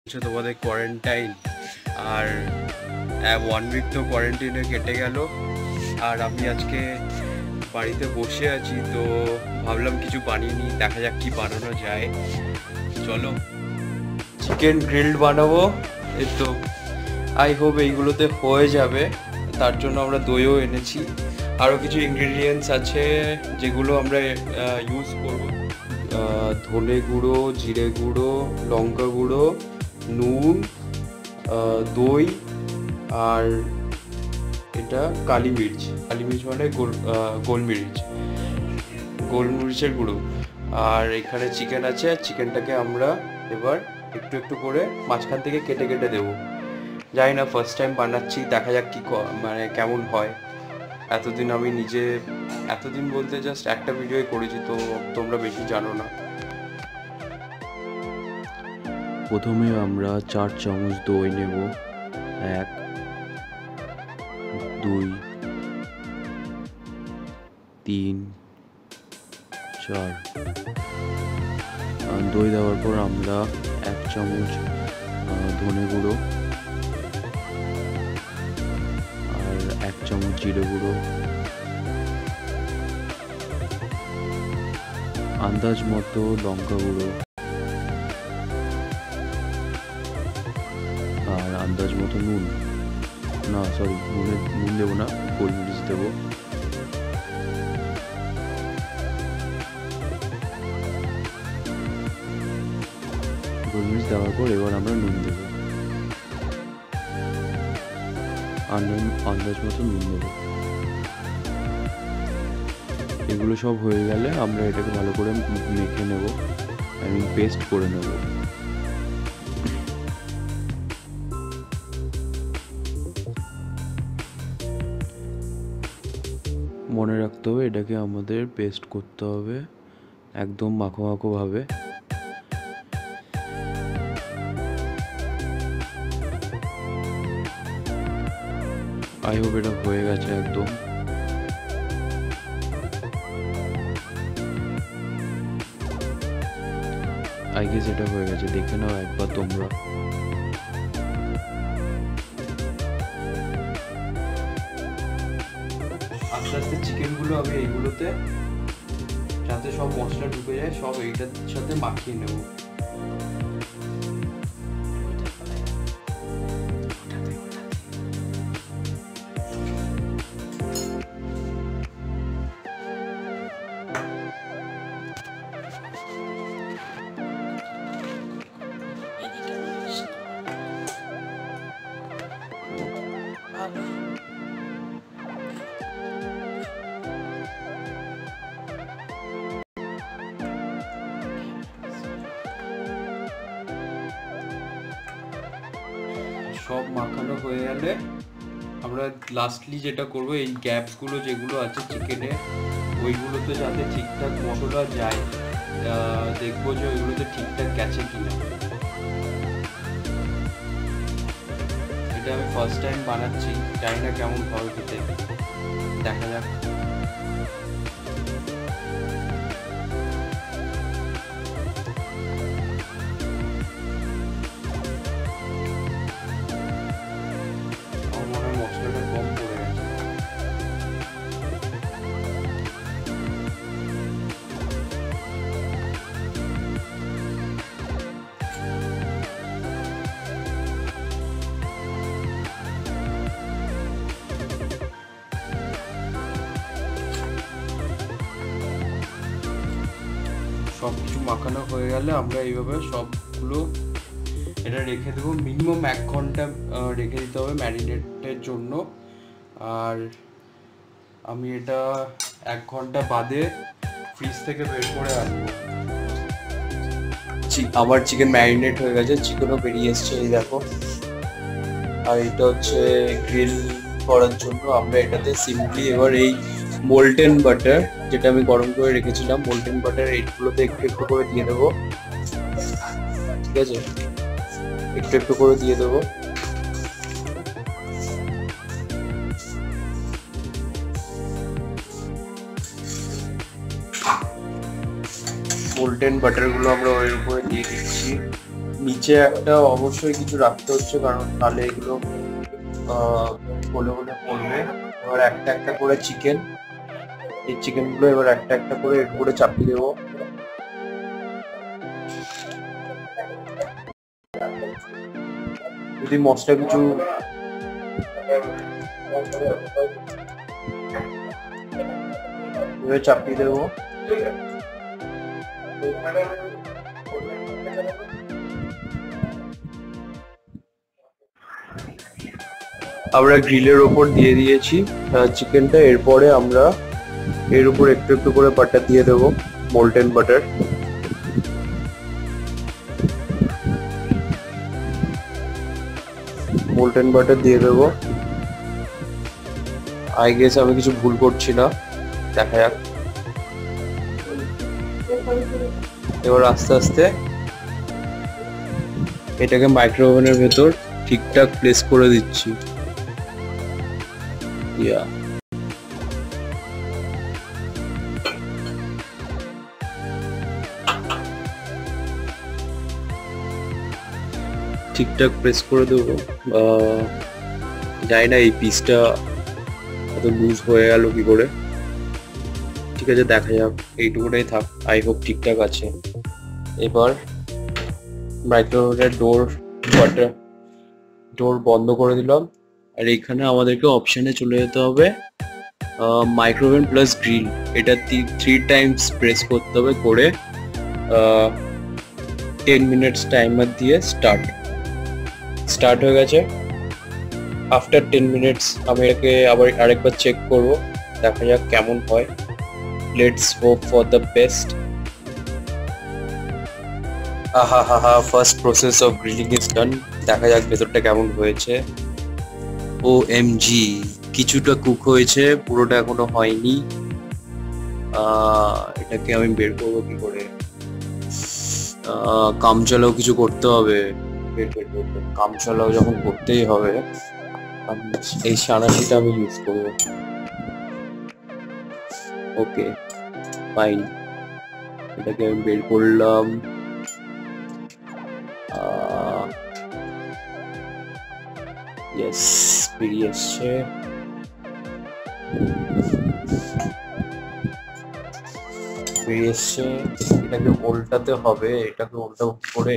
তোমাদের কোয়ারেন্টাইন আর 1 উইক তো কোয়ারেন্টাইনে কেটে গেল আর আমি আজকে বাড়িতে বসে আছি, তো ভাবলাম কিছু বানিয়ে নিই, দেখা যাক কি বানানো যায়। চলো চিকেন গ্রিলড বানাবো, এই তো আই হোপ এইগুলোতে হয়ে যাবে। তার জন্য আমরা দইও এনেছি, আরও কিছু ইনগ্রেডিয়েন্টস আছে যেগুলো আমরা ইউজ করব। ধনে গুঁড়ো, জিরে গুঁড়ো, লঙ্কা গুঁড়ো, নুন, দই আর এটা কালি মির্চ। কালি মির্চ মানে গোলমরিচের গুঁড়ো। আর এখানে চিকেন আছে, চিকেনটাকে আমরা এবার একটু একটু করে মাঝখান থেকে কেটে কেটে দেবো। জানি না, ফার্স্ট টাইম বানাচ্ছি, দেখা যাক কি মানে কেমন হয়। এতদিন বলতে জাস্ট একটা ভিডিওই করেছি, তো তোমরা বেশি জানো না। প্রথমে আমরা 4 চামচ দই নেব। 1 2 3 4। দই দেওয়ার পর আমরা 1 চামচ ধনে গুঁড়ো আর 1 চামচ জিরে গুঁড়ো, আন্দাজ মতো লঙ্কা গুঁড়ো আর আন্দাজ মতো নুন দেবো না, গোলমরিচ দেবো। গোলমরিচ দেওয়ার পর এবার আমরা নুন দেবো, আন্দাজ মতো নুন দেবো। এগুলো সব হয়ে গেলে আমরা এটাকে ভালো করে মেখে নেব, পেস্ট করে নেব। মনে রাখতে হবে এটাকে আমাদের পেস্ট করতে হবে একদম মাখো মাখো ভাবে। আই হোপ এটা হয়ে গেছে একদম। আই গেস এটা হয়ে গেছে, দেখে নাও একবার তোমরা। আস্তে আস্তে চিকেনগুলো আমি এইগুলোতে, যাতে সব মশলা ঢুকে যায়, সব এইটার সাথে মাখিয়ে নেব। সব মাখানো হয়ে গেলে আমরা লাস্টলি যেটা করব, এই গ্যাপসগুলো যেগুলো আছে চিকেনে, ওইগুলোতে যাতে ঠিকঠাক মশলা যায়, দেখবো যে ওইগুলোতে ঠিকঠাক গেছে কিনা। এটা আমি ফার্স্ট টাইম বানাচ্ছি, জানি না কেমন হবে খেতে, দেখা যাক। মশলাটা কম পড়ে গেছে। সব কিছু মাখানো হয়ে গেলে আমরা এইভাবে সবগুলো এটা রেখে দেবো। মিনিমাম 1 ঘন্টা রেখে দিতে হবে ম্যারিনেটের জন্য। আর আমি এটা 1 ঘন্টা বাদে ফ্রিজ থেকে বের করে আনবো। আমার চিকেন ম্যারিনেট হয়ে গেছে, চিকেনও বেরিয়ে এসছে, এই দেখো। আর এটা হচ্ছে গ্রিল করার জন্য আমরা এটাতে সিম্পলি এবার এই মোল্টেন বাটার, যেটা আমি গরম করে রেখেছিলাম, মোল্টেন বাটার এইগুলোতে একটু একটু করে দিয়ে দেবো। ঠিক আছে, একটু একটু করে দিয়ে দেবো। মোল্টেন বাটারগুলো আমরা ওর উপরে দিয়ে দিচ্ছি। নিচে একটা অবশ্যই কিছু রাখতে হচ্ছে, কারণ তাহলে এগুলো গলে গলে পড়বে। এবার একটা একটা করে চিকেন, এই চিকেন গুলো এবার একটা একটা করে এর উপরে চাপিয়ে দেবো। যদি মশলা কিছু চাপিয়ে দেবো। আমরা গ্রিলের ওপর দিয়ে দিয়েছি চিকেনটা। এরপরে আমরা এর উপর একটু একটু করে বাটার দিয়ে দেবো, মোল্টেন বাটার। মোল্টেন বাটার দিয়ে দেবো। আই গেস আমি কিছু ভুল করছি না, দেখা যাক। এবার আস্তে আস্তে এটাকে মাইক্রোওভেনের ভেতর ঠিকঠাক প্লেস করে দিচ্ছি। ঠিকঠাক প্রেস করে দেবো। জানি না এই পিসটা এত লুজ হয়ে গেল কি করে। ঠিক আছে, দেখা যাক, এইটুকুটাই থাক। আই হোপ ঠিকঠাক আছে। এবার মাইক্রোওয়েভের ডোর বন্ধ করে দিলাম। আর এখানে আমাদেরকে অপশানে চলে যেতে হবে মাইক্রোওভেন প্লাস গ্রিল। এটা 3 টাইমস প্রেস করতে হবে, করে 10 মিনিটস টাইমার দিয়ে স্টার্ট হয়ে গেছে। আফটার 10 মিনিটস আমি এটাকে আবার আরেকবার চেক করব, দেখা যাক কেমন হয়। Let's hope for the best. First process of grilling is done. দেখা যাক ভেতরটা কেমন হয়েছে। OMG, কিছুটা কুক হয়েছে, পুরোটা এখনো হয়নি। এটাকে আমি বের করবো কি করে? কাম চালাও কিছু করতে হবে। কাম চালাও যখন করতেই হবে, এই সানাসিটা আমি ইউজ করবো। Okay, fine. এটাকে আমি বের করলাম। ইয়েস, বেরিয়ে এসছে। এটাকে উল্টাতে হবে। এটাকে উল্টা করে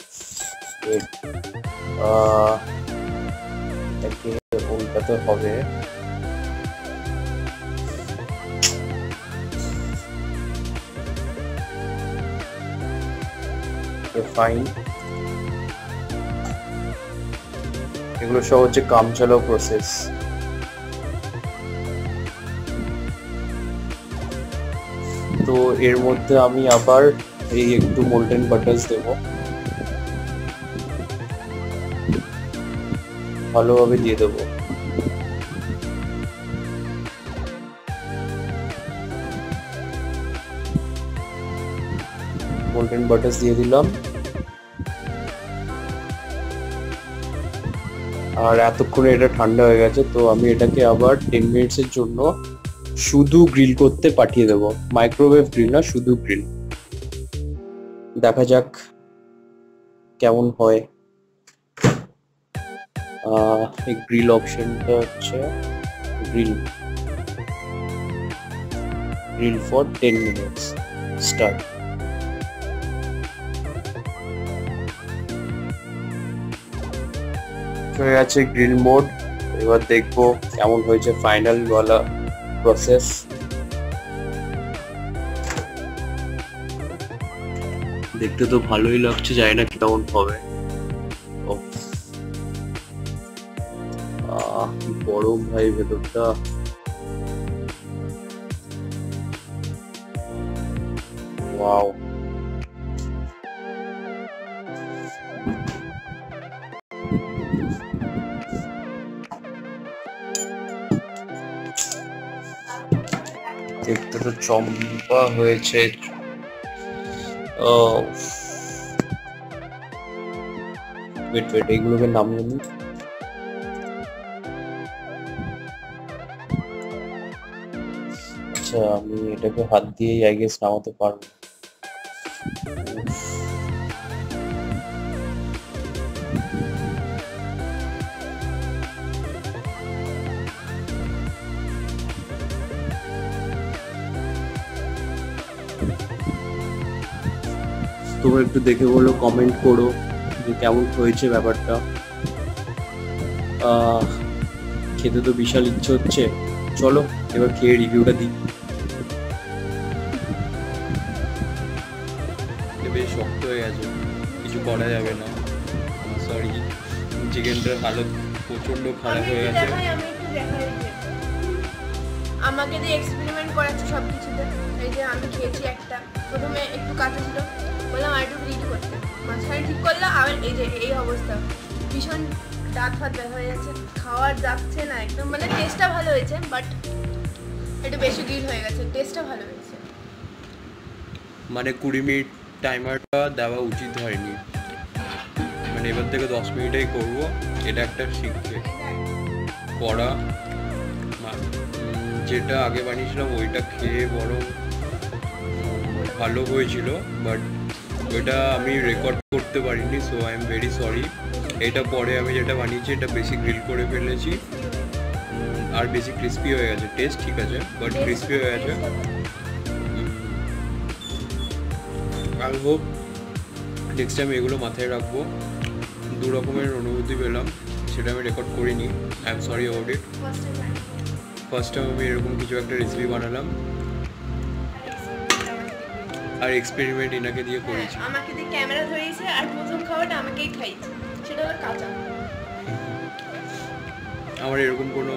এটাকে উল্টাতে হবে। ফাইন। এগুলো সব হচ্ছে কাম চালাও প্রসেস। তো এর মধ্যে আমি আবার এই একটু মোল্টেন বাটার দেব, ভালোভাবে দিয়ে দেবো। মোল্টেন বাটার দিয়ে দিলাম। আর এতক্ষণে এটা ঠান্ডা হয়ে গেছে, তো আমি এটাকে আবার 10 মিনিটসের জন্য শুধু গ্রিল করতে পাঠিয়ে দেবো। মাইক্রোওয়েভ গ্রিল না, শুধু গ্রিল। দেখা যাক কেমন হয়। এই গ্রিল অপশনটা হচ্ছে গ্রিল ফর 10 মিনিটস। স্টার্ট। হয়ে গেছে গ্রিল মোড। এবার দেখবো কেমন হয়েছে ফাইনাল ওয়ালা প্রসেস। দেখতে তো ভালোই লাগছে, জানি না কেমন হবে। কি গরম ভাই ভেতরটা। ওয়াও, দেখতে তো চম্পা হয়েছে। ওয়েট, এইগুলোকে নামিয়ে নিই। আচ্ছা, আমি এটাকে হাত দিয়েই আই গেস নামাতে পারবো। তোমরা একটু দেখে বলো, কমেন্ট করো যে কেমন হয়েছে ব্যাপারটা। খেতে তো বিশাল ইচ্ছে হচ্ছে, চলো এবার খেয়ে রিভিউটা দিই। বেশ শক্ত হয়ে গেছে, কিছু করা যাবে না, সরি। চিকেনটার হালত প্রচণ্ড খারাপ হয়ে গেছে। আমাকে দিয়ে এক্সপেরিমেন্ট করাচ্ছে সব কিছুতে। এই যে আমি খেয়েছি একটা, প্রথমে একটু কাঁচা ছিল, বললাম আর একটু রিড করতে, মাঝখানে ঠিক করলাম, আবার এই যে এই অবস্থা, ভীষণ দাঁত ফাত ব্যথা হয়ে যাচ্ছে, খাওয়ার যাচ্ছে না একদম। মানে টেস্টটা ভালো হয়েছে, বাট একটু বেশি গিল হয়ে গেছে। টেস্টটা ভালো হয়েছে, মানে 20 মিনিট টাইমারটা দেওয়া উচিত হয়নি, মানে এবার থেকে 10 মিনিটেই করব। এটা একটা শিখছে করা। যেটা আগে বানিয়েছিলাম ওইটা খেয়ে বরং ভালো হয়েছিল, বাট ওইটা আমি রেকর্ড করতে পারিনি, so I am very sorry. এটা পরে আমি যেটা বানিয়েছি এটা বেশি গ্রিল করে ফেলেছি, আর বেশি ক্রিস্পি হয়ে গেছে। টেস্ট ঠিক আছে, বাট ক্রিস্পি হয়ে গেছে। আই হোপ নেক্সট টাইম এগুলো মাথায় রাখবো। দু রকমের অনুভূতি পেলাম, সেটা আমি রেকর্ড করিনি, I am sorry about it. First time আমি এরকম কিছু একটা রেসিপি বানালাম, আর এক্সপেরিমেন্ট এনাকে দিয়ে করেছি। আমাকে দিয়ে ক্যামেরা ধরিয়েছে, আর প্রথম খাওয়াটা আমাকেই খাইছে, সেটা হলো কাঁচা। আমার এরকম কোনো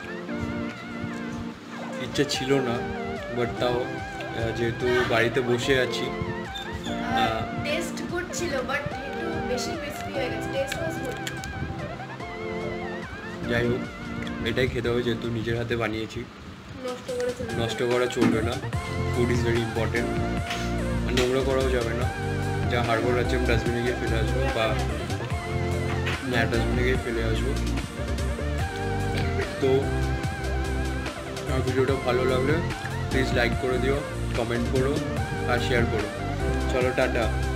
ইচ্ছা ছিল না, বাট তাও যেহেতু বাড়িতে বসে আছি। টেস্ট গুড ছিল, বাট একটু বেশি ক্রিস্পি হয়ে গেছে। Taste was good. যাই হোক, এটাই খেতে হবে, যেহেতু নিজের হাতে বানিয়েছি। নষ্ট করা চলবে না, ফুড ইজ ভেরি ইম্পর্টেন্ট। নোংরা করাও যাবে না, যা হাড়গোড় আছে আমি ডাস্টবিনে গিয়ে ফেলে আসবো, বা ডাস্টবিনে গিয়ে ফেলে আসবো। তো আমার ভিডিওটা ভালো লাগলে প্লিজ লাইক করে দিও, কমেন্ট করো আর শেয়ার করো। চলো টাটা।